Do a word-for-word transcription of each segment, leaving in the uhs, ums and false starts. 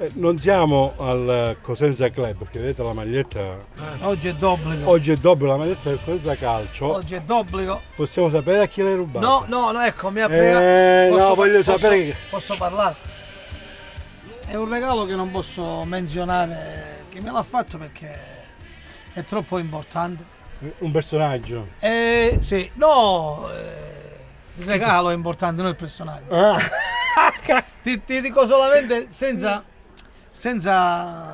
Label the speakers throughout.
Speaker 1: Eh, non siamo al Cosenza Club perché vedete la maglietta.
Speaker 2: Eh, oggi è d'obbligo.
Speaker 1: Oggi è d'obbligo la maglietta del Cosenza Calcio.
Speaker 2: Oggi è d'obbligo.
Speaker 1: Possiamo sapere a chi l'hai rubata?
Speaker 2: No, no, no, ecco, mi ha
Speaker 1: Eh,
Speaker 2: posso,
Speaker 1: no, voglio
Speaker 2: posso,
Speaker 1: sapere che...
Speaker 2: Posso parlare? È un regalo che non posso menzionare che me l'ha fatto perché è troppo importante.
Speaker 1: Un personaggio.
Speaker 2: Eh, sì, no, eh, il regalo è importante, non il personaggio.
Speaker 1: Ah.
Speaker 2: ti, ti dico solamente senza, senza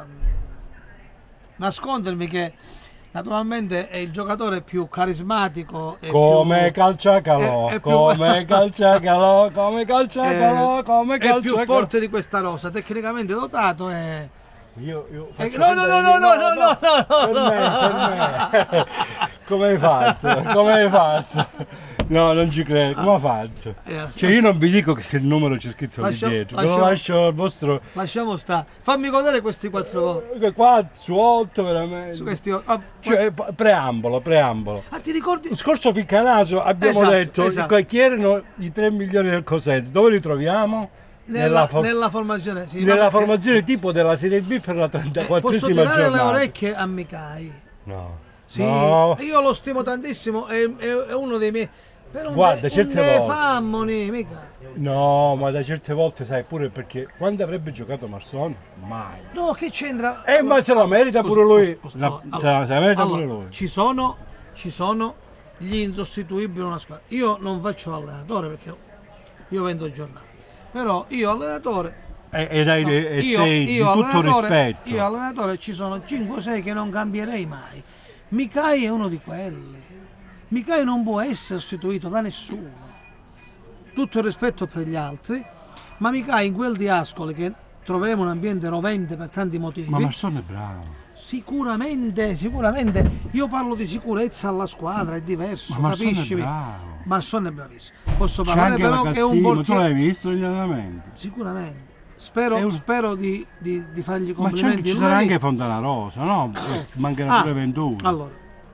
Speaker 2: nascondermi che naturalmente è il giocatore più carismatico e
Speaker 1: come
Speaker 2: più,
Speaker 1: Calciacalò,
Speaker 2: è, è
Speaker 1: come
Speaker 2: più,
Speaker 1: Calciacalò, come Calciacalò,
Speaker 2: eh,
Speaker 1: come Calciacalò.
Speaker 2: è più forte di questa rosa, tecnicamente dotato e...
Speaker 1: Io, io
Speaker 2: eh, no, no, no, no, no, no, no, no,
Speaker 1: per me, per me. Come hai fatto? Come hai fatto? No, non ci credo, come ha fatto? Cioè io non vi dico che il numero c'è scritto lì dietro, ve lo lascio al vostro...
Speaker 2: Lasciamo stare, fammi godere questi quattro...
Speaker 1: quattro su otto veramente...
Speaker 2: Su questi... Ah,
Speaker 1: cioè, preambolo, preambolo.
Speaker 2: Ah, ti ricordi?
Speaker 1: Lo scorso Ficcanaso abbiamo
Speaker 2: esatto,
Speaker 1: detto
Speaker 2: esatto.
Speaker 1: chi erano i tre migliori del Cosenza, dove li troviamo?
Speaker 2: Nella,
Speaker 1: nella, for
Speaker 2: nella formazione, sì,
Speaker 1: nella
Speaker 2: perché...
Speaker 1: formazione tipo della Serie B per la trentaquattresima
Speaker 2: eh, giornata. Posso tirare
Speaker 1: giornata.
Speaker 2: le orecchie a Micai?
Speaker 1: No.
Speaker 2: Sì,
Speaker 1: no.
Speaker 2: Io lo stimo tantissimo, è, è, è uno dei miei... Per un
Speaker 1: Guarda,
Speaker 2: de,
Speaker 1: certe
Speaker 2: un
Speaker 1: volte...
Speaker 2: fammoni, mica.
Speaker 1: No, ma da certe volte sai pure perché quando avrebbe giocato Marsone? Mai.
Speaker 2: No, che c'entra?
Speaker 1: Eh, ma se la merita
Speaker 2: scusa,
Speaker 1: pure lui.
Speaker 2: Scusa, scusa,
Speaker 1: No,
Speaker 2: allora,
Speaker 1: se, la, se la merita
Speaker 2: allora,
Speaker 1: pure lui.
Speaker 2: Ci sono, ci sono gli insostituibili in una squadra. Io non faccio allenatore perché io vendo giornali. Però io allenatore...
Speaker 1: E, e, dai,
Speaker 2: no,
Speaker 1: e
Speaker 2: io,
Speaker 1: sei
Speaker 2: io
Speaker 1: di tutto rispetto.
Speaker 2: Io allenatore ci sono cinque sei che non cambierei mai. Micai è uno di quelli. Micai non può essere sostituito da nessuno. Tutto il rispetto per gli altri, ma Micai in quel di Ascoli che troveremo un ambiente rovente per tanti motivi.
Speaker 1: Ma Marsone è bravo.
Speaker 2: Sicuramente, sicuramente. Io parlo di sicurezza alla squadra, è diverso,
Speaker 1: ma
Speaker 2: capisci?
Speaker 1: Marsone è bravo.
Speaker 2: Marsone è bravissimo. Posso parlare però che è un
Speaker 1: portiere... Tu
Speaker 2: portiere...
Speaker 1: l'hai visto negli allenamenti?
Speaker 2: Sicuramente. Spero,
Speaker 1: un...
Speaker 2: spero di, di, di fargli
Speaker 1: Ma
Speaker 2: complimenti.
Speaker 1: ci sarà anche Fontana Rosa, no? Mancano
Speaker 2: ah,
Speaker 1: pure Venturi.
Speaker 2: Allora,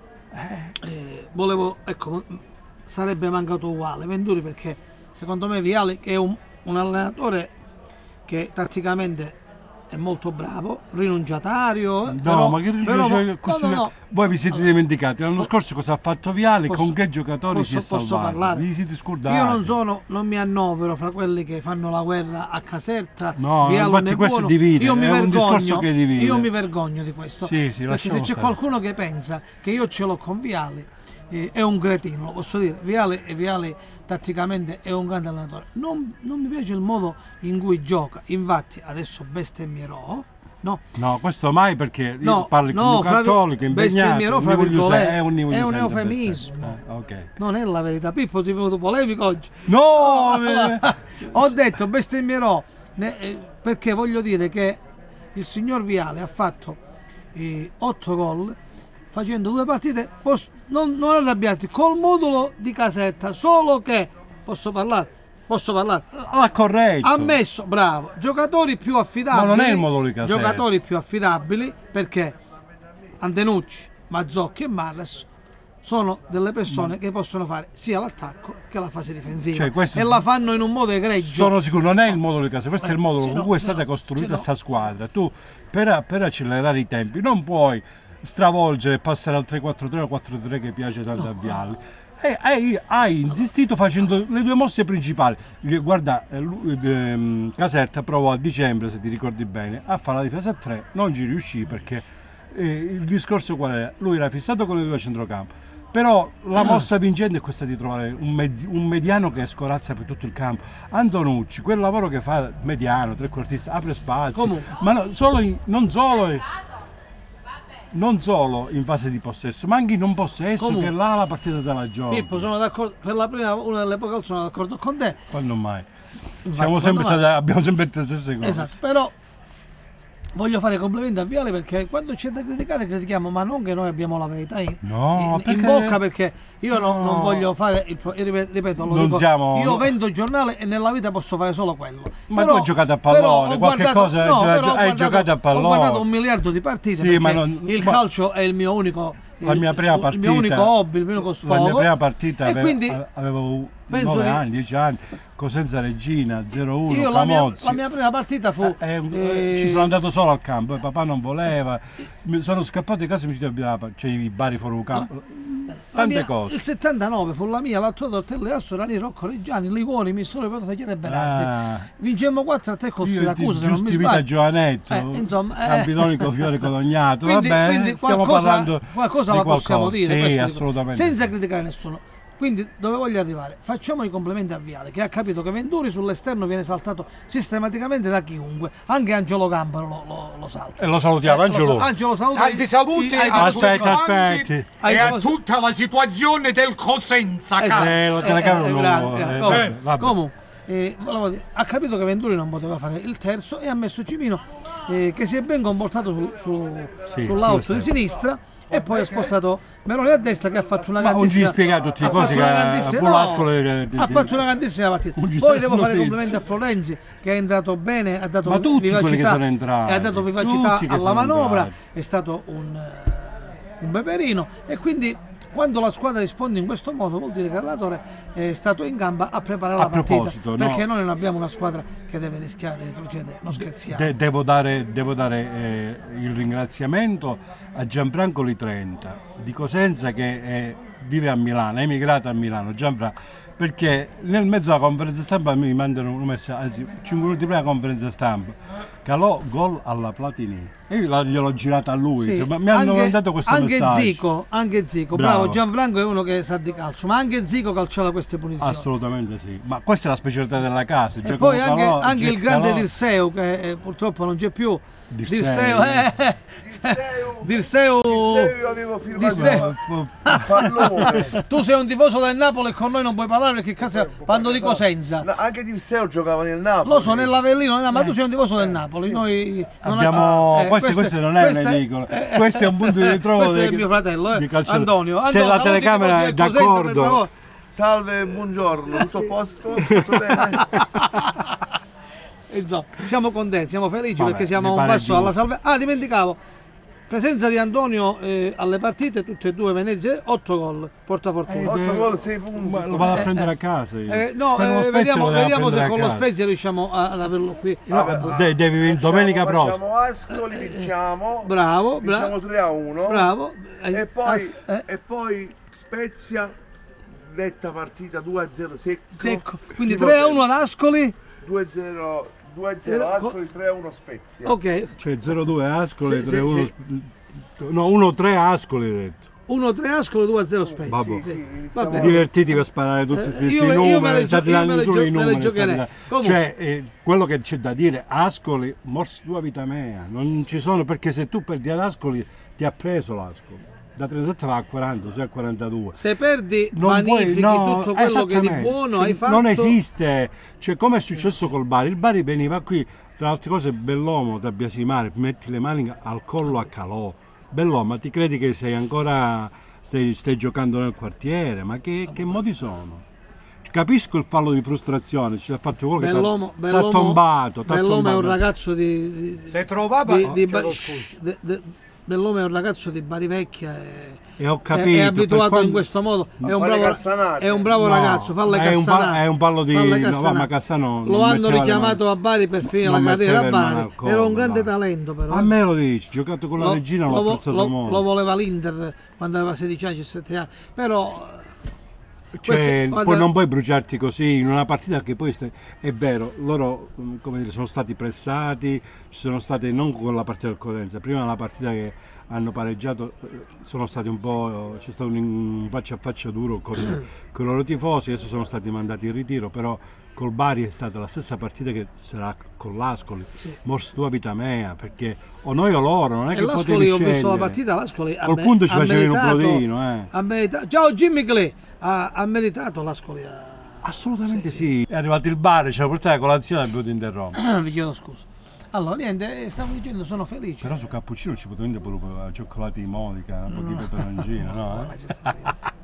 Speaker 2: eh, volevo, ecco, sarebbe mancato uguale Venturi perché secondo me Viale che è un, un allenatore che tatticamente è molto bravo, rinunciatario.
Speaker 1: No,
Speaker 2: però,
Speaker 1: ma che
Speaker 2: però,
Speaker 1: cioè,
Speaker 2: no, no, no.
Speaker 1: Voi vi siete allora, dimenticati l'anno scorso cosa ha fatto Viale,
Speaker 2: posso,
Speaker 1: con che giocatori
Speaker 2: posso,
Speaker 1: si è
Speaker 2: posso
Speaker 1: salvato?
Speaker 2: parlare?
Speaker 1: Vi siete scordati.
Speaker 2: Io non sono, non mi annovero fra quelli che fanno la guerra a Caserta.
Speaker 1: No,
Speaker 2: Viale
Speaker 1: infatti
Speaker 2: è
Speaker 1: questo
Speaker 2: buono.
Speaker 1: divide,
Speaker 2: io mi
Speaker 1: è un
Speaker 2: vergogno,
Speaker 1: discorso che divide.
Speaker 2: Io mi vergogno di questo.
Speaker 1: Sì, sì,
Speaker 2: perché se c'è
Speaker 1: stare.
Speaker 2: qualcuno che pensa che io ce l'ho con Viale eh, è un cretino, lo posso dire. Viale e Viale tatticamente è un grande allenatore. Non, non mi piace il modo in cui gioca. Infatti adesso bestemmierò. No.
Speaker 1: no, questo mai perché
Speaker 2: no,
Speaker 1: io parli
Speaker 2: no,
Speaker 1: come cattolico, impegnato,
Speaker 2: fra virgolette,
Speaker 1: è un,
Speaker 2: è un eufemismo,
Speaker 1: eh, okay.
Speaker 2: Non è la verità. Pippo, si è venuto polemico oggi.
Speaker 1: No!
Speaker 2: no ho detto bestemmierò ne, eh, perché voglio dire che il signor Viale ha fatto eh, otto gol facendo due partite, posso, non, non arrabbiarti, col modulo di Caserta, solo che, posso parlare? Posso parlare?
Speaker 1: Ah, corretto.
Speaker 2: Ha messo, bravo, giocatori più affidabili.
Speaker 1: Ma non è il modulo di Caserta.
Speaker 2: Giocatori più affidabili perché Antenucci, Mazzocchi e Marres sono delle persone che possono fare sia l'attacco che la fase difensiva, cioè, e la fanno in un modo egregio.
Speaker 1: Sono sicuro, non è il modulo di Caserta, questo eh, è il modulo con no, cui è stata no, costruita questa no. squadra. Tu per, per accelerare i tempi non puoi stravolgere e passare al tre quattro tre o quattro tre che piace tanto no, a Viale. E hai, hai insistito facendo le due mosse principali. Guarda, eh, Caserta provò a dicembre, se ti ricordi bene, a fare la difesa a tre, non ci riuscì perché eh, il discorso qual era? Lui era fissato con le due a centrocampo, però la mossa vincente è questa di trovare un, mezzi, un mediano che scorazza per tutto il campo. Antonucci, quel lavoro che fa mediano, trequartista, apre spazi, ma no, solo in, non solo... È, non solo in fase di possesso, ma anche in non possesso. Comunque, che là la partita della gioca.
Speaker 2: Pippo, sono d'accordo, per la prima una delle poche sono d'accordo con te.
Speaker 1: Quando mai? Siamo sempre stati, abbiamo sempre le stesse cose.
Speaker 2: Esatto, però voglio fare complimenti a Viale perché quando c'è da criticare critichiamo, ma non che noi abbiamo la verità in,
Speaker 1: no,
Speaker 2: in, in bocca, perché io no. non, non voglio fare il, ripeto, lo dico,
Speaker 1: siamo...
Speaker 2: io vendo giornale e nella vita posso fare solo quello.
Speaker 1: Ma
Speaker 2: però,
Speaker 1: tu hai giocato a pallone, qualche
Speaker 2: guardato,
Speaker 1: cosa
Speaker 2: no,
Speaker 1: hai,
Speaker 2: hai
Speaker 1: guardato, giocato a pallone.
Speaker 2: Ho guardato un miliardo di partite,
Speaker 1: sì, ma non,
Speaker 2: il
Speaker 1: ma...
Speaker 2: calcio è il mio unico
Speaker 1: la mia prima
Speaker 2: il
Speaker 1: partita,
Speaker 2: mio unico hobby, il mio unico sfogo.
Speaker 1: La mia prima partita
Speaker 2: e
Speaker 1: avevo,
Speaker 2: quindi,
Speaker 1: avevo
Speaker 2: penso
Speaker 1: nove
Speaker 2: di-
Speaker 1: anni, dieci anni, Cosenza Regina, zero uno,
Speaker 2: Io la mia,
Speaker 1: Camozzi.
Speaker 2: la mia prima partita fu...
Speaker 1: Eh,
Speaker 2: eh,
Speaker 1: ci sono andato solo al campo, eh, papà non voleva, mi sono scappato di casa e mi ci abitava, c'è i bari fuori il campo,
Speaker 2: la
Speaker 1: tante
Speaker 2: mia-
Speaker 1: cose.
Speaker 2: Il settantanove fu la mia, l'altro Tortello e Astorani, Rocco Reggiani, Ligoni, Missore, Prototagliere e Berardi.
Speaker 1: Ah,
Speaker 2: Vincemmo quattro a tre con
Speaker 1: io
Speaker 2: Siracusa, se non mi
Speaker 1: giusti Vita
Speaker 2: sbaglio.
Speaker 1: Giovanetto,
Speaker 2: Eh, insomma, eh.
Speaker 1: Campidonico Fiore Codognato,
Speaker 2: Quindi,
Speaker 1: va bene,
Speaker 2: quindi
Speaker 1: stiamo
Speaker 2: qualcosa,
Speaker 1: parlando
Speaker 2: qualcosa
Speaker 1: di
Speaker 2: la possiamo
Speaker 1: qualcosa.
Speaker 2: dire,
Speaker 1: Sì,
Speaker 2: questo dico,
Speaker 1: assolutamente.
Speaker 2: senza criticare nessuno. Quindi dove voglio arrivare? Facciamo i complimenti a Viale, che ha capito che Venturi sull'esterno viene saltato sistematicamente da chiunque, anche Angelo Gambaro lo, lo, lo salta.
Speaker 1: E lo salutiamo,
Speaker 2: Eh, lo
Speaker 1: Angelo.
Speaker 2: sa- Angelo saluta
Speaker 3: Tanti
Speaker 2: i-
Speaker 3: saluti
Speaker 2: i- ai-
Speaker 3: a
Speaker 1: Aspetta,
Speaker 3: tutti quanti
Speaker 1: aspetti.
Speaker 2: ai-
Speaker 3: e a tutta la situazione del Cosenza.
Speaker 2: Eh,
Speaker 3: caro.
Speaker 1: Eh, lo telecamera non
Speaker 2: grande,
Speaker 1: lo-
Speaker 2: grande.
Speaker 1: eh,
Speaker 2: Comunque,
Speaker 1: vabbè, vabbè.
Speaker 2: comunque, eh, volevo dire, ha capito che Venturi non poteva fare il terzo e ha messo Cimino, eh, che si è ben comportato su, su,
Speaker 1: Sì,
Speaker 2: sull'out
Speaker 1: sì,
Speaker 2: di
Speaker 1: sì.
Speaker 2: sinistra, e poi ha spostato Meloni a destra, che ha fatto una
Speaker 1: Ma non ci
Speaker 2: grandissima
Speaker 1: spiega tutte le
Speaker 2: ha
Speaker 1: cose
Speaker 2: fatto
Speaker 1: che
Speaker 2: una
Speaker 1: ha-
Speaker 2: grandissima-
Speaker 1: a Polascolo e-
Speaker 2: ha fatto una grandissima partita.
Speaker 1: Non ci
Speaker 2: Poi
Speaker 1: sta
Speaker 2: devo fare
Speaker 1: notizia.
Speaker 2: complimenti a Florenzi, che è entrato bene, ha dato
Speaker 1: Ma tutti quelli che
Speaker 2: vivacità
Speaker 1: sono entrati,
Speaker 2: e ha dato vivacità
Speaker 1: tutti che
Speaker 2: alla
Speaker 1: sono
Speaker 2: manovra,
Speaker 1: entrati.
Speaker 2: è stato un, eh, un beverino, e quindi quando la squadra risponde in questo modo vuol dire che l'allenatore è stato in gamba a preparare
Speaker 1: A
Speaker 2: la partita,
Speaker 1: proposito, no.
Speaker 2: perché noi non abbiamo una squadra che deve rischiare di retrocedere, non scherziamo.
Speaker 1: De- devo dare, devo dare eh, il ringraziamento a Gianfranco Litrenta di Cosenza, che è- vive a Milano, è emigrato a Milano, Gianfranco, perché nel mezzo della conferenza stampa mi mandano un messaggio, anzi cinque minuti prima della conferenza stampa, calò gol alla Platini, e io la- gliel'ho girata a lui,
Speaker 2: Sì,
Speaker 1: cioè, ma mi hanno
Speaker 2: anche-
Speaker 1: mandato questo
Speaker 2: anche
Speaker 1: messaggio.
Speaker 2: Zico, anche Zico,
Speaker 1: Bravo.
Speaker 2: bravo. Gianfranco è uno che sa di calcio, ma anche Zico calciava queste punizioni.
Speaker 1: Assolutamente sì, ma questa è la specialità della casa.
Speaker 2: E
Speaker 1: Giacomo
Speaker 2: poi anche,
Speaker 1: Calò,
Speaker 2: anche il
Speaker 1: Jack
Speaker 2: grande
Speaker 1: Calò.
Speaker 2: Dirseu, che eh, purtroppo non c'è più.
Speaker 1: Dirseu.
Speaker 2: Dirseu, eh,
Speaker 4: Dirseu,
Speaker 2: Dirseu,
Speaker 4: Dirseu io avevo firmato
Speaker 2: Dirseu.
Speaker 4: un pallone.
Speaker 2: Tu sei un tifoso del Napoli e con noi non puoi parlare perché casa quando di Cosenza.
Speaker 4: No, anche Dirseu giocava nel Napoli.
Speaker 2: Lo so, nell'Avellino, nella- ma tu sei un tifoso del Napoli. Noi non
Speaker 1: Abbiamo,
Speaker 2: eh,
Speaker 1: questo, questo non è
Speaker 2: questa
Speaker 1: un edicolo, questo è un punto di ritrovo.
Speaker 2: Questo è
Speaker 1: di-
Speaker 2: mio fratello, eh,
Speaker 1: di calcio-
Speaker 2: Antonio.
Speaker 1: Se
Speaker 2: Antonio,
Speaker 1: la
Speaker 2: saluti
Speaker 1: telecamera
Speaker 2: così
Speaker 1: è
Speaker 2: a Cosenza, per
Speaker 1: d'accordo,
Speaker 2: favore.
Speaker 4: Salve, buongiorno, tutto a posto? Tutto bene?
Speaker 2: Insomma, siamo contenti, siamo felici
Speaker 1: Vabbè,
Speaker 2: perché siamo
Speaker 1: mi
Speaker 2: a un
Speaker 1: pare
Speaker 2: passo alla
Speaker 1: giusto.
Speaker 2: salvezza. Ah, dimenticavo, presenza di Antonio eh, alle partite, tutte e due Venezia, otto gol, portafortuna.
Speaker 4: otto gol, sei punti.
Speaker 1: Ma lo vado a prendere a casa io.
Speaker 2: Eh, no,
Speaker 1: Per lo
Speaker 2: eh,
Speaker 1: Spezia
Speaker 2: vediamo,
Speaker 1: lo devo
Speaker 2: vediamo se
Speaker 1: prendere a
Speaker 2: con lo
Speaker 1: casa.
Speaker 2: Spezia riusciamo a- ad averlo qui.
Speaker 1: No,
Speaker 4: Vabbè,
Speaker 1: de- devi venire
Speaker 4: Facciamo-
Speaker 1: domenica prossima.
Speaker 4: Facciamo Ascoli, vinciamo.
Speaker 2: Bravo,
Speaker 4: Vinciamo
Speaker 2: bravo,
Speaker 4: tre a uno.
Speaker 2: bravo.
Speaker 4: E poi,
Speaker 2: eh,
Speaker 4: e poi Spezia, netta partita due a zero secco.
Speaker 2: secco. Quindi
Speaker 4: Primo
Speaker 2: tre a uno
Speaker 4: tempo.
Speaker 2: ad Ascoli.
Speaker 4: due a zero due a zero Ascoli, tre a uno Spezia.
Speaker 2: Ok,
Speaker 1: Cioè zero due Ascoli,
Speaker 4: Sì,
Speaker 1: tre uno
Speaker 4: sì,
Speaker 1: no uno tre Ascoli hai detto.
Speaker 2: uno tre Ascoli, due a zero Spezia.
Speaker 1: Vabbè.
Speaker 4: Sì, sì, iniziamo-
Speaker 2: Vabbè.
Speaker 1: Divertiti per sparare tutti
Speaker 2: Eh,
Speaker 1: questi
Speaker 2: io me- io me
Speaker 1: numeri,
Speaker 2: le
Speaker 1: state
Speaker 2: gio- io me
Speaker 1: dando
Speaker 2: le
Speaker 1: solo
Speaker 2: gio-
Speaker 1: i
Speaker 2: me le
Speaker 1: numeri.
Speaker 2: giocherei.
Speaker 1: state da-
Speaker 2: Comunque.
Speaker 1: Cioè, eh, quello che c'è da dire, Ascoli, morsi tua vita mea, non ci sono, perché se tu perdi ad Ascoli ti ha preso l'Ascoli. Da trentasette va a quaranta, sei a quarantadue.
Speaker 2: Se perdi,
Speaker 1: Non puoi-
Speaker 2: vanifichi
Speaker 1: no,
Speaker 2: tutto quello che di
Speaker 1: esattamente.
Speaker 2: buono
Speaker 1: Cioè,
Speaker 2: hai fatto.
Speaker 1: non esiste, cioè come è successo col Bari, il Bari veniva qui, tra le altre cose Bellomo da biasimare, metti le mani al collo a Calò. Bellomo, ma ti credi che sei ancora, stai, stai giocando nel quartiere? Ma che, che modi sono? Capisco il fallo di frustrazione, ci ha fatto quello che
Speaker 2: Bellomo,
Speaker 1: t'ha- t'ha
Speaker 2: Bellomo,
Speaker 1: tombato, t'ha
Speaker 2: Bellomo è un
Speaker 1: tombato.
Speaker 2: ragazzo di, di,
Speaker 3: Se trovava...
Speaker 2: di, di
Speaker 3: chiedo
Speaker 2: Ba-
Speaker 3: scusa.
Speaker 2: de- de- Bellomo è un ragazzo di Bari Vecchia e,
Speaker 1: E ho
Speaker 2: è-
Speaker 1: capito,
Speaker 2: è abituato
Speaker 1: per quando-
Speaker 2: in questo modo, è un
Speaker 4: fare
Speaker 2: bravo,
Speaker 4: cassanate.
Speaker 2: è un bravo
Speaker 1: No,
Speaker 2: ragazzo, fa le
Speaker 1: è un pa-
Speaker 2: cassanate,
Speaker 1: è un pallo di-
Speaker 2: fa le
Speaker 1: no,
Speaker 2: cassanate.
Speaker 1: ma Cassano non
Speaker 2: lo hanno
Speaker 1: metteva le
Speaker 2: richiamato
Speaker 1: mani-
Speaker 2: a Bari per finire la
Speaker 1: non
Speaker 2: carriera a
Speaker 1: metteva le mani
Speaker 2: Bari,
Speaker 1: al collo,
Speaker 2: era un grande
Speaker 1: dai.
Speaker 2: talento però.
Speaker 1: A
Speaker 2: eh.
Speaker 1: me lo dici, giocato con la
Speaker 2: Lo-
Speaker 1: regina,
Speaker 2: lo,
Speaker 1: l'ho
Speaker 2: vo-
Speaker 1: apprezzato
Speaker 2: lo-
Speaker 1: molto.
Speaker 2: lo voleva l'Inter quando aveva sedici anni, diciassette anni, però
Speaker 1: Cioè,
Speaker 2: queste-
Speaker 1: poi
Speaker 2: guarda-
Speaker 1: non puoi bruciarti così in una partita che poi stai- è vero, loro mm, come dire, sono stati pressati, ci sono state non con la partita del Cosenza, prima la partita che hanno pareggiato eh, sono stati un po', c'è stato un, un faccia a faccia duro con, con i loro tifosi, adesso sono stati mandati in ritiro, però col Bari è stata la stessa partita che sarà con l'Ascoli, morsi tua vita mea, perché o noi o loro, non è
Speaker 2: E
Speaker 1: che
Speaker 2: l'Ascoli,
Speaker 1: potevi
Speaker 2: ho visto la
Speaker 1: scegliere.
Speaker 2: partita, l'Ascoli ha
Speaker 1: Col
Speaker 2: me-
Speaker 1: punto ci
Speaker 2: ha
Speaker 1: facevi un
Speaker 2: meritato-
Speaker 1: plotino, eh.
Speaker 2: ha meritato- ciao Jimmy Clay, ha, ha meritato l'Ascoli a...
Speaker 1: Assolutamente sì. È arrivato il bar, ci ha portato a colazione e abbiamo dovuto interrompere.
Speaker 2: vi chiedo scusa. Allora, niente, eh, stavo dicendo, sono felice.
Speaker 1: Però su cappuccino ci poteva venire pure cioccolati di Modica, un po' di peperoncino, no? eh?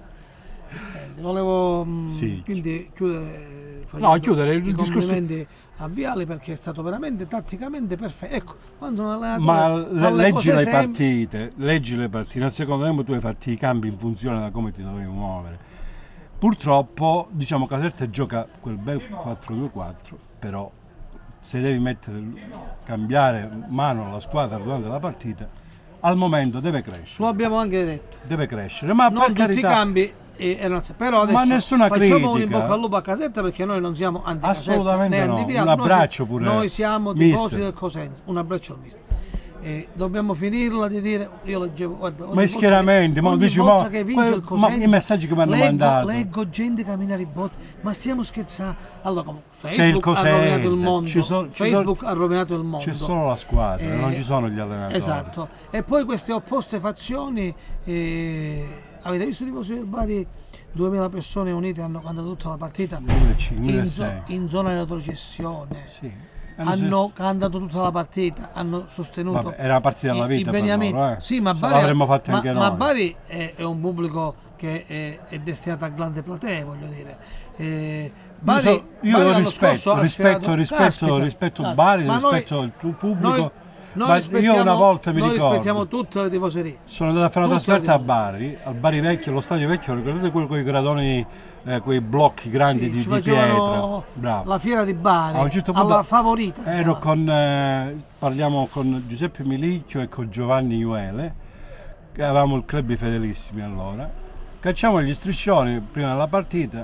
Speaker 2: Niente, volevo mm,
Speaker 1: Sì.
Speaker 2: quindi chiudere
Speaker 1: No, chiudere il
Speaker 2: i
Speaker 1: discorso-
Speaker 2: complimenti a Viale perché è stato veramente tatticamente perfetto. Ecco, quando un allenatore
Speaker 1: Ma
Speaker 2: fa
Speaker 1: le-
Speaker 2: le
Speaker 1: leggi
Speaker 2: cose
Speaker 1: le
Speaker 2: sem-
Speaker 1: partite, leggi le partite, nel secondo tempo tu hai fatto i cambi in funzione da come ti dovevi muovere. Purtroppo, diciamo, Caserta gioca quel bel quattro due quattro, però se devi mettere, cambiare mano alla squadra durante la partita, al momento deve crescere.
Speaker 2: Lo abbiamo anche detto.
Speaker 1: Deve crescere, ma
Speaker 2: Non
Speaker 1: per
Speaker 2: tutti i
Speaker 1: carità,
Speaker 2: cambi eh, erano però adesso
Speaker 1: Ma nessuna
Speaker 2: facciamo un
Speaker 1: critica.
Speaker 2: in bocca al lupo a Caserta perché noi non siamo anti Caserta
Speaker 1: Assolutamente
Speaker 2: né
Speaker 1: no.
Speaker 2: anti Viale.
Speaker 1: Un
Speaker 2: Noi
Speaker 1: abbraccio
Speaker 2: si-
Speaker 1: pure,
Speaker 2: Noi siamo
Speaker 1: mister.
Speaker 2: tifosi del Cosenza. Un abbraccio al mister. Eh, dobbiamo finirla di dire, io leggevo, guarda, ogni
Speaker 1: Ma
Speaker 2: volta
Speaker 1: schieramente,
Speaker 2: che-
Speaker 1: ma
Speaker 2: ogni
Speaker 1: dici,
Speaker 2: volta
Speaker 1: ma
Speaker 2: che vince
Speaker 1: quel-
Speaker 2: il
Speaker 1: ma
Speaker 2: Cosenza,
Speaker 1: i messaggi che mi hanno
Speaker 2: leggo,
Speaker 1: mandato.
Speaker 2: leggo gente camminare i botti, ma stiamo scherzando. Allora, come
Speaker 1: C'è il
Speaker 2: Facebook ha
Speaker 1: Cosenza,
Speaker 2: rovinato il mondo,
Speaker 1: ci sono- ci sono-
Speaker 2: Facebook ha rovinato il mondo.
Speaker 1: c'è solo la squadra,
Speaker 2: Eh,
Speaker 1: non ci sono gli allenatori.
Speaker 2: Esatto, e poi queste opposte fazioni, eh, avete visto i tifosi del Bari? duemila persone unite hanno cantato tutta la partita in, zo- in zona di retrocessione.
Speaker 1: Sì.
Speaker 2: Hanno cantato tutta la partita, hanno sostenuto.
Speaker 1: Vabbè, era una partita della
Speaker 2: i- i
Speaker 1: vita per
Speaker 2: beniamini.
Speaker 1: loro, eh.
Speaker 2: Sì, ma
Speaker 1: Se
Speaker 2: Bari,
Speaker 1: l'avremmo fatta
Speaker 2: ma,
Speaker 1: anche
Speaker 2: ma
Speaker 1: noi.
Speaker 2: Bari è, è un pubblico che è, è destinato a grande platee, voglio dire. Eh, Bari,
Speaker 1: io so- io
Speaker 2: Bari
Speaker 1: lo
Speaker 2: l'anno
Speaker 1: rispetto,
Speaker 2: scorso ha
Speaker 1: rispetto,
Speaker 2: sfilato-
Speaker 1: rispetto,
Speaker 2: Caspita,
Speaker 1: rispetto
Speaker 2: ah,
Speaker 1: Bari,
Speaker 2: ma noi-
Speaker 1: rispetto il tuo pubblico.
Speaker 2: Noi, noi
Speaker 1: Ma
Speaker 2: rispettiamo,
Speaker 1: io una volta mi
Speaker 2: noi
Speaker 1: ricordo,
Speaker 2: rispettiamo tutte le tifoserie.
Speaker 1: sono andato a fare una
Speaker 2: tutte le
Speaker 1: trasferta a
Speaker 2: tifoserie.
Speaker 1: Bari, al Bari vecchio, allo stadio vecchio, ricordate quello con i gradoni, eh, quei blocchi grandi
Speaker 2: Sì,
Speaker 1: di,
Speaker 2: ci
Speaker 1: di
Speaker 2: facevano
Speaker 1: pietra. Bravo.
Speaker 2: la fiera di Bari,
Speaker 1: A un certo punto
Speaker 2: alla favorita. si
Speaker 1: ero
Speaker 2: chiamava.
Speaker 1: con, eh, parliamo con Giuseppe Milicchio e con Giovanni Iuele, che avevamo il club I Fedelissimi allora. Cacciamo gli striscioni prima della partita,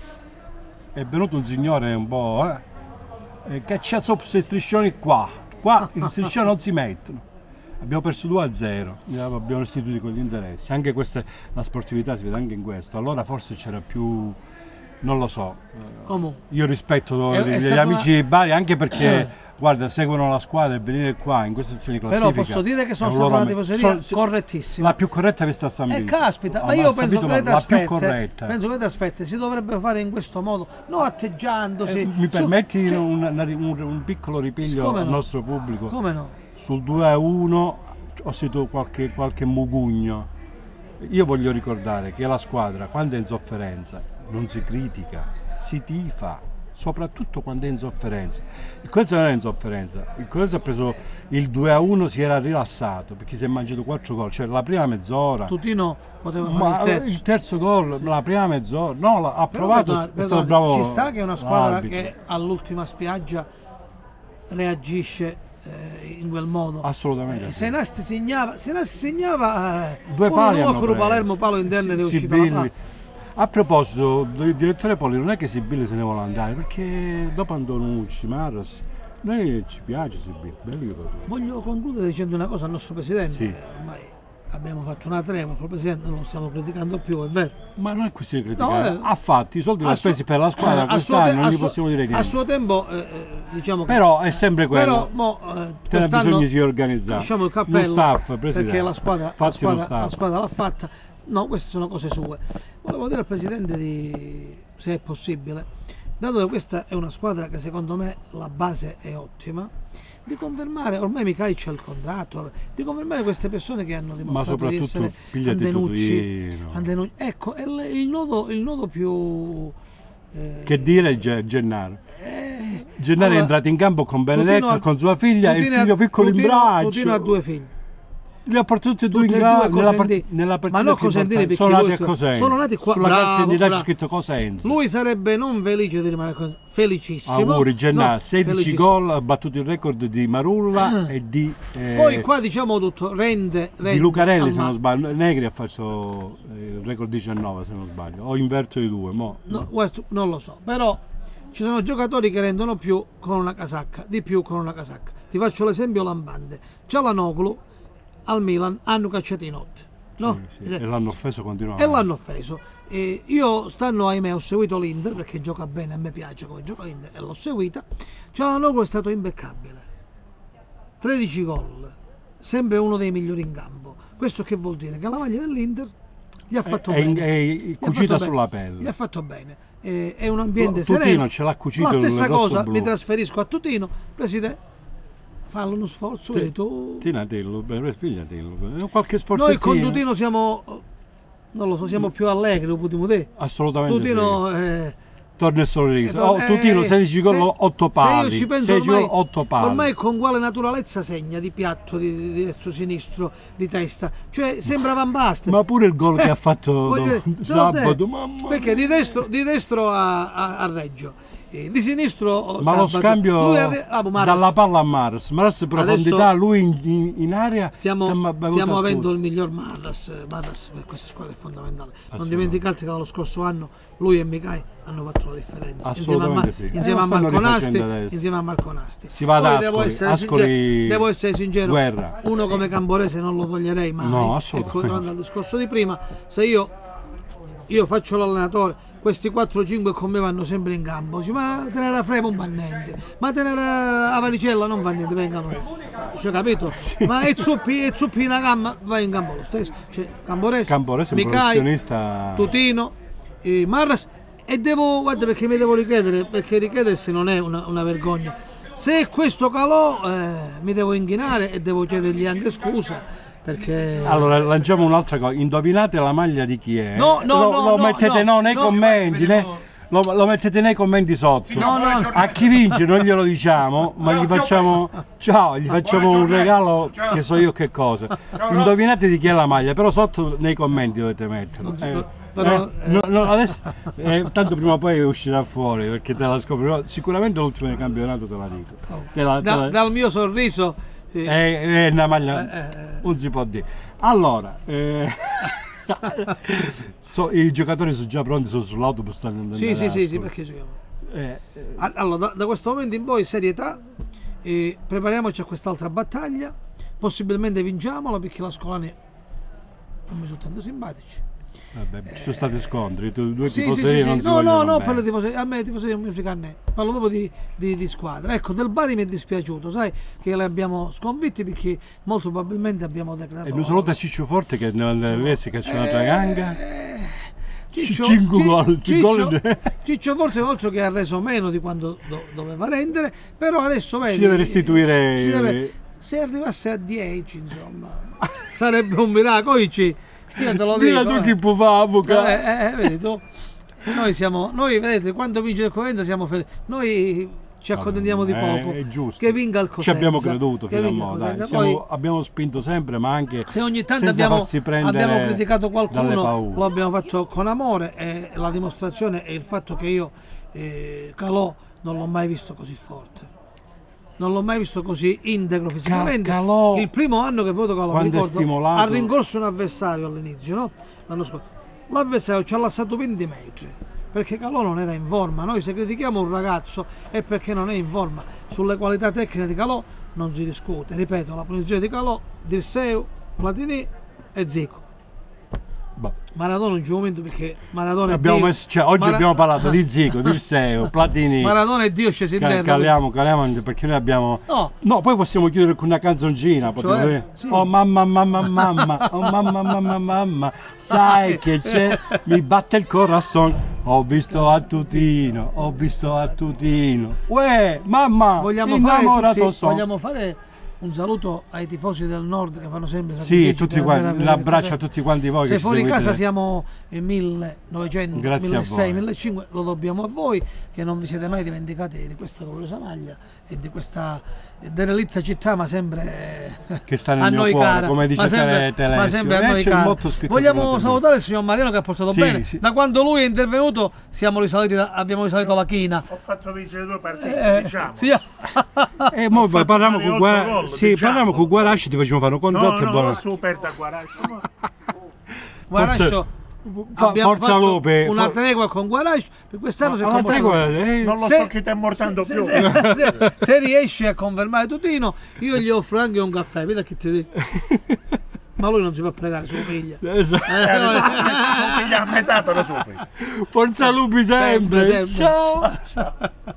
Speaker 1: è venuto un signore un po', eh, e cacciato questi striscioni qua, qua gli striscioni non si mettono. Abbiamo perso due a zero, abbiamo restituito con gli interessi, anche questa, la sportività si vede anche in questo, allora forse c'era più, non lo so,
Speaker 2: Comunque.
Speaker 1: io rispetto
Speaker 2: È- è
Speaker 1: gli
Speaker 2: stata
Speaker 1: amici
Speaker 2: una-
Speaker 1: di Bari anche perché guarda, seguono la squadra e venire qua in questa situazione di
Speaker 2: Però
Speaker 1: classifica.
Speaker 2: posso dire che sono
Speaker 1: è un
Speaker 2: stata
Speaker 1: loro
Speaker 2: una
Speaker 1: me-
Speaker 2: tifoseria
Speaker 1: so-
Speaker 2: correttissima.
Speaker 1: La più corretta vista a San
Speaker 2: Eh
Speaker 1: Vito.
Speaker 2: caspita,
Speaker 1: Ah,
Speaker 2: ma io
Speaker 1: a San
Speaker 2: penso
Speaker 1: Vito,
Speaker 2: che
Speaker 1: ma
Speaker 2: le
Speaker 1: la più
Speaker 2: trasferte,
Speaker 1: corretta.
Speaker 2: penso che le trasferte si dovrebbero fare in questo modo, non atteggiandosi.
Speaker 1: Eh, mi
Speaker 2: su-
Speaker 1: permetti
Speaker 2: cioè,
Speaker 1: un, un- un piccolo ripiglio
Speaker 2: Come
Speaker 1: al
Speaker 2: no?
Speaker 1: nostro pubblico?
Speaker 2: come no?
Speaker 1: Sul due a uno ho sentito qualche, qualche mugugno. Io voglio ricordare che la squadra, quando è in sofferenza, non si critica, si tifa, soprattutto quando è in sofferenza. Il Cosenza non era in sofferenza, il Cosenza ha preso il due a uno, si era rilassato perché si è mangiato quattro gol, cioè la prima mezz'ora.
Speaker 2: Tutino poteva
Speaker 1: Ma
Speaker 2: fare il terzo.
Speaker 1: il terzo gol, la prima mezz'ora, no, l'ha- ha
Speaker 2: Però
Speaker 1: provato,
Speaker 2: perdonate,
Speaker 1: è stato
Speaker 2: perdonate,
Speaker 1: bravo
Speaker 2: ci sta che è una squadra
Speaker 1: l'arbitro.
Speaker 2: che all'ultima spiaggia reagisce eh, in quel modo.
Speaker 1: Assolutamente
Speaker 2: Eh,
Speaker 1: sì.
Speaker 2: se Nasti segnava, se Nasti segnava eh,
Speaker 1: Due
Speaker 2: uno
Speaker 1: pali
Speaker 2: nuovo
Speaker 1: hanno
Speaker 2: con
Speaker 1: preso.
Speaker 2: Palermo, palo interno ed è
Speaker 1: Sì,
Speaker 2: uscito la
Speaker 1: Sibilli.
Speaker 2: palla.
Speaker 1: A proposito, il direttore Poli non è che Sibilli se ne vuole andare, perché dopo Antonucci, Maras, noi ci piace Sibilli, bello giocatore.
Speaker 2: Voglio concludere dicendo una cosa al nostro presidente.
Speaker 1: Sì.
Speaker 2: Eh, Ormai abbiamo fatto una tregua col presidente, non lo stiamo criticando più, è vero.
Speaker 1: Ma non è questione di criticare,
Speaker 2: No, eh,
Speaker 1: ha fatto i soldi li ha
Speaker 2: A suo-
Speaker 1: spesi per la squadra,
Speaker 2: a suo
Speaker 1: quest'anno
Speaker 2: te-
Speaker 1: non
Speaker 2: a
Speaker 1: gli
Speaker 2: suo-
Speaker 1: possiamo dire
Speaker 2: A
Speaker 1: niente.
Speaker 2: suo tempo, eh, eh, diciamo che.
Speaker 1: Però è sempre quello,
Speaker 2: Però mo, eh,
Speaker 1: te ne
Speaker 2: quest'anno
Speaker 1: bisogna si organizzare.
Speaker 2: lasciamo il cappello
Speaker 1: Lo staff, presidente.
Speaker 2: perché la squadra, la,
Speaker 1: Fatti lo
Speaker 2: squadra,
Speaker 1: staff.
Speaker 2: la squadra l'ha fatta. No, queste sono cose sue. Volevo dire al presidente di, se è possibile, dato che questa è una squadra che secondo me la base è ottima, di confermare, ormai Micai c'è il contratto, di confermare queste persone che hanno dimostrato di
Speaker 1: soprattutto
Speaker 2: essere
Speaker 1: pigliati
Speaker 2: Antenucci,
Speaker 1: Tutino.
Speaker 2: Antenucci. Ecco, è il, il nodo, il nodo più eh,
Speaker 1: Che dire Ge- Gennaro?
Speaker 2: eh,
Speaker 1: Gennaro
Speaker 2: allora,
Speaker 1: è entrato in campo con Benedetto,
Speaker 2: Tutino ha-
Speaker 1: con sua figlia e il
Speaker 2: Tutino ha-
Speaker 1: figlio piccolo in
Speaker 2: Tutino-
Speaker 1: braccio.
Speaker 2: Tutino ha due figli.
Speaker 1: Li ha portati tutti e due
Speaker 2: Tutti
Speaker 1: in
Speaker 2: e due
Speaker 1: gara nella,
Speaker 2: Cosentini.
Speaker 1: part- nella partita
Speaker 2: Ma non
Speaker 1: più
Speaker 2: Cosentini,
Speaker 1: importante.
Speaker 2: perché
Speaker 1: Sono nati
Speaker 2: lui-
Speaker 1: a Cosenza.
Speaker 2: sono nati qua-
Speaker 1: Sulla
Speaker 2: bravo,
Speaker 1: carta d'identità c'è
Speaker 2: bravo.
Speaker 1: scritto Cosenza.
Speaker 2: Lui sarebbe non felice di rimanere così, felicissimo.
Speaker 1: Auguri Gennaro,
Speaker 2: No,
Speaker 1: sedici
Speaker 2: felicissimo.
Speaker 1: gol, ha battuto il record di Marulla e di, eh,
Speaker 2: Poi qua diciamo tutto, rende, rende
Speaker 1: di Lucarelli
Speaker 2: al
Speaker 1: se
Speaker 2: ma-
Speaker 1: non sbaglio. Negri ha fatto eh, il record diciannove se non sbaglio, o inverto di due. Mo.
Speaker 2: No, questo non lo so, però ci sono giocatori che rendono più con una casacca, di più con una casacca. Ti faccio l'esempio lampante. Cialanoglu al Milan hanno cacciato in notte. No?
Speaker 1: Sì, sì. E l'hanno offeso continuamente.
Speaker 2: E l'hanno offeso. E io stanno ahimè ho seguito l'Inter perché gioca bene, a me piace come gioca l'Inter e l'ho seguita. Cialanoglu è stato impeccabile, tredici gol, sempre uno dei migliori in campo. Questo che vuol dire? Che la maglia dell'Inter gli ha fatto
Speaker 1: È,
Speaker 2: bene.
Speaker 1: è, è
Speaker 2: Gli ha
Speaker 1: cucita
Speaker 2: fatto
Speaker 1: sulla
Speaker 2: bene. Gli
Speaker 1: pelle.
Speaker 2: ha fatto bene. Eh, è un ambiente
Speaker 1: Tutino
Speaker 2: sereno.
Speaker 1: ce l'ha cucito
Speaker 2: La
Speaker 1: il
Speaker 2: stessa
Speaker 1: rosso
Speaker 2: cosa,
Speaker 1: blu.
Speaker 2: mi trasferisco a Tutino, presidente, fallo uno sforzo e tu.
Speaker 1: Tinatello, spigliatello. Qualche
Speaker 2: Noi
Speaker 1: sforzo.
Speaker 2: con Tutino siamo, non lo so, siamo più allegri, lo potremmo dire.
Speaker 1: Assolutamente
Speaker 2: Tutino eh,
Speaker 1: torna il sorriso.
Speaker 2: Eh,
Speaker 1: Oh,
Speaker 2: eh,
Speaker 1: Tutino, sedici gol,
Speaker 2: se-
Speaker 1: otto
Speaker 2: se io
Speaker 1: pali.
Speaker 2: ci penso
Speaker 1: sedici
Speaker 2: ormai,
Speaker 1: gol, otto pali.
Speaker 2: ormai con quale naturalezza segna di piatto, di, di destro sinistro, di testa, cioè sembra Van Basten.
Speaker 1: Ma pure il gol che ha fatto
Speaker 2: Voglio dire,
Speaker 1: do-
Speaker 2: no,
Speaker 1: sabato,
Speaker 2: te-
Speaker 1: mamma
Speaker 2: perché di
Speaker 1: mia.
Speaker 2: destro, di destro a, a- a Reggio, eh, di sinistro oh,
Speaker 1: Ma lo
Speaker 2: sabato.
Speaker 1: scambio
Speaker 2: Lui arri- ah, Maras.
Speaker 1: dalla palla a Maras, Maras profondità,
Speaker 2: Adesso
Speaker 1: lui in, in, in area
Speaker 2: Stiamo,
Speaker 1: sembra bevuto
Speaker 2: stiamo
Speaker 1: a
Speaker 2: avendo
Speaker 1: tutto.
Speaker 2: il miglior Marras, Marras per questa squadra è fondamentale. Non
Speaker 1: Assolutamente.
Speaker 2: dimenticarti che dallo scorso anno lui e Mikai hanno fatto la differenza.
Speaker 1: Assolutamente
Speaker 2: insieme a,
Speaker 1: sì.
Speaker 2: insieme
Speaker 1: Eh,
Speaker 2: a
Speaker 1: lo stanno
Speaker 2: Marco Nasti,
Speaker 1: rifacendo adesso.
Speaker 2: insieme a Marco Nasti.
Speaker 1: Si va ad
Speaker 2: Poi
Speaker 1: Ascoli,
Speaker 2: devo essere,
Speaker 1: Ascoli
Speaker 2: sincero, devo essere sincero,
Speaker 1: guerra.
Speaker 2: uno come Camborese non lo toglierei mai.
Speaker 1: No, assolutamente.
Speaker 2: Ecco, tornando al discorso di prima, se io, io faccio l'allenatore, questi quattro cinque con me vanno sempre in campo, dici, ma tenere a Fremo non va niente, ma tenere a Varicella non va niente, vengano, cioè, capito? Ma e Zuppi, e Zuppi in una gamma va in campo lo stesso, cioè Camborese,
Speaker 1: Camborese è un
Speaker 2: Micai,
Speaker 1: professionista.
Speaker 2: Tutino, eh, Marras, e devo, guarda perché mi devo ricredere, perché ricredersi non è una, una vergogna, se questo calò eh, mi devo inchinare e devo chiedergli anche scusa. Perché
Speaker 1: Allora lanciamo un'altra cosa, indovinate la maglia di chi è?
Speaker 2: No, no,
Speaker 1: lo,
Speaker 2: no,
Speaker 1: lo
Speaker 2: no,
Speaker 1: mettete
Speaker 2: no,
Speaker 1: no, nei
Speaker 2: no.
Speaker 1: commenti, ne- lo, lo mettete nei commenti sotto.
Speaker 2: No, no.
Speaker 1: A chi vince non glielo diciamo, ma gli facciamo ciao, gli facciamo un regalo che so io che cosa. Indovinate di chi è la maglia, però sotto nei commenti dovete metterlo.
Speaker 2: si
Speaker 1: Eh,
Speaker 2: può- però,
Speaker 1: eh, no, no, adesso, eh, tanto prima o poi uscirà fuori perché te la scoprirò. Sicuramente l'ultimo del campionato te la dico. Te la- te
Speaker 2: da-
Speaker 1: la-
Speaker 2: dal mio sorriso sì.
Speaker 1: è, è una maglia,
Speaker 2: Eh, eh, eh.
Speaker 1: non si può dire. Allora, eh, so- i giocatori sono già pronti, sono sull'autobus, stanno andando
Speaker 2: sì,
Speaker 1: ad
Speaker 2: sì, sì, sì,
Speaker 1: Ascoli.
Speaker 2: perché giochiamo.
Speaker 1: Eh, eh,
Speaker 2: A- Allora, da, da questo momento in poi serietà, e prepariamoci a quest'altra battaglia, possibilmente vinciamola perché la Scolani non mi sono tanto simpatici.
Speaker 1: vabbè, ci sono stati scontri, tu- due
Speaker 2: Sì, sì,
Speaker 1: tifoserie
Speaker 2: sì,
Speaker 1: non
Speaker 2: sì.
Speaker 1: si
Speaker 2: No, no,
Speaker 1: vogliono
Speaker 2: no,
Speaker 1: bene.
Speaker 2: parlo di tifoserie, a me i tifoserie non mi frega niente, parlo proprio di, di- di squadra. Ecco, del Bari mi è dispiaciuto, sai che le abbiamo sconfitti perché molto probabilmente abbiamo decretato.
Speaker 1: E un saluto a Ciccio Forte che nel si caccia un'altra ganga.
Speaker 2: Ciccio,
Speaker 1: Cinque
Speaker 2: Ci-
Speaker 1: gol, cinque
Speaker 2: Ciccio,
Speaker 1: gol.
Speaker 2: Ciccio forse un altro che ha reso meno di quando do- doveva rendere, però adesso vedi,
Speaker 1: Ci deve restituire-
Speaker 2: ci deve- se arrivasse a dieci insomma sarebbe un miracolo. Io te lo dico,
Speaker 1: Mira tu
Speaker 2: eh.
Speaker 1: chi può fare, avvocato.
Speaker 2: Eh, eh, eh, vedi tu? Noi siamo, noi vedete, quando vince il Cosenza siamo felici. Noi ci accontentiamo di
Speaker 1: Eh,
Speaker 2: poco.
Speaker 1: è giusto.
Speaker 2: Che vinca il
Speaker 1: Ci
Speaker 2: Cosenza.
Speaker 1: abbiamo creduto
Speaker 2: che
Speaker 1: fino a
Speaker 2: vinca il
Speaker 1: mo', dai.
Speaker 2: Cosenza.
Speaker 1: Siamo-
Speaker 2: Poi,
Speaker 1: abbiamo spinto sempre, ma anche
Speaker 2: se ogni tanto
Speaker 1: senza
Speaker 2: abbiamo,
Speaker 1: farsi prendere
Speaker 2: abbiamo criticato
Speaker 1: dalle
Speaker 2: qualcuno,
Speaker 1: paure.
Speaker 2: lo abbiamo fatto con amore e la dimostrazione è il fatto che io eh, Calò non l'ho mai visto così forte. Non l'ho mai visto così integro fisicamente.
Speaker 1: Calò,
Speaker 2: il primo anno che vedo Calò, mi
Speaker 1: quando è
Speaker 2: ricordo,
Speaker 1: stimolato-
Speaker 2: ha rincorso un avversario all'inizio, no? L'anno scorso. L'avversario ci ha lasciato venti metri perché Calò non era in forma. Noi se critichiamo un ragazzo è perché non è in forma. Sulle qualità tecniche di Calò non si discute. Ripeto, la posizione di Calò, Dirseu, Platini e Zico.
Speaker 1: boh.
Speaker 2: Maradona in un momento perché Maradona è
Speaker 1: Abbiamo
Speaker 2: Dio.
Speaker 1: messo- cioè, oggi
Speaker 2: Mara-
Speaker 1: abbiamo parlato di Zico, di Seo, Platini.
Speaker 2: Maradona è Dio sceso in
Speaker 1: Ca-
Speaker 2: terra.
Speaker 1: caliamo, caliamo anche perché noi abbiamo.
Speaker 2: No.
Speaker 1: No, poi possiamo chiudere con una canzoncina. potremmo
Speaker 2: Cioè,
Speaker 1: dire,
Speaker 2: sì.
Speaker 1: Oh mamma, mamma, mamma, oh mamma, mamma, mamma, sai che c'è? Mi batte il corazon. Ho visto a Tutino, ho visto a Tutino. Uè, mamma,
Speaker 2: Vogliamo fare,
Speaker 1: innamorato
Speaker 2: tutti,
Speaker 1: son.
Speaker 2: vogliamo fare un saluto ai tifosi del nord che fanno sempre
Speaker 1: Sì,
Speaker 2: sacrifici
Speaker 1: tutti
Speaker 2: per andare a
Speaker 1: quanti,
Speaker 2: vedere
Speaker 1: l'abbraccio
Speaker 2: il
Speaker 1: a tutti quanti voi.
Speaker 2: Se
Speaker 1: che ci
Speaker 2: fuori
Speaker 1: seguite.
Speaker 2: casa siamo in millenovecento,
Speaker 1: Grazie a
Speaker 2: milleseicento,
Speaker 1: voi.
Speaker 2: millecinquecento, lo dobbiamo a voi che non vi siete mai dimenticati di questa gloriosa maglia e di questa derelitta città, ma sempre
Speaker 1: Che sta nel
Speaker 2: a
Speaker 1: mio
Speaker 2: noi
Speaker 1: cuore,
Speaker 2: cara,
Speaker 1: come dice
Speaker 2: ma sempre,
Speaker 1: Telesio.
Speaker 2: ma sempre a
Speaker 1: Eh,
Speaker 2: noi
Speaker 1: c'è il
Speaker 2: cara.
Speaker 1: motto scritto
Speaker 2: Vogliamo
Speaker 1: sulla
Speaker 2: salutare il signor Mariano che ha portato
Speaker 1: Sì,
Speaker 2: bene.
Speaker 1: sì.
Speaker 2: Da quando lui è intervenuto siamo risaliti da- abbiamo risalito la china.
Speaker 5: Ho fatto vincere due partite,
Speaker 2: Eh,
Speaker 5: diciamo.
Speaker 2: sì,
Speaker 1: E mo poi parliamo
Speaker 5: fare
Speaker 1: con
Speaker 5: otto
Speaker 1: Guara-
Speaker 5: gol,
Speaker 1: sì,
Speaker 5: diciamo.
Speaker 1: parliamo con Guarasci, ti facciamo fare un
Speaker 5: No,
Speaker 1: contratto e
Speaker 5: no,
Speaker 1: buona.
Speaker 5: super da Guarascio.
Speaker 2: Guarascio,
Speaker 1: Fa-
Speaker 2: abbiamo
Speaker 1: Forza
Speaker 2: fatto
Speaker 1: Lupe,
Speaker 2: una
Speaker 1: for-
Speaker 2: tregua con Guarascio per quest'anno si è
Speaker 1: Alla
Speaker 2: comportato
Speaker 1: tregua, eh,
Speaker 5: Non lo
Speaker 2: Se-
Speaker 5: so chi ti è mortando
Speaker 2: se,
Speaker 5: più.
Speaker 2: se- se- se riesci a confermare Tutino io gli offro anche un caffè, vedi che ti dico. Ma lui non si fa pregare, se lo piglia.
Speaker 1: esatto.
Speaker 5: Eh, non piglia a metà, però super.
Speaker 1: Forza Lupi sempre.
Speaker 2: Sempre, sempre.
Speaker 1: Ciao.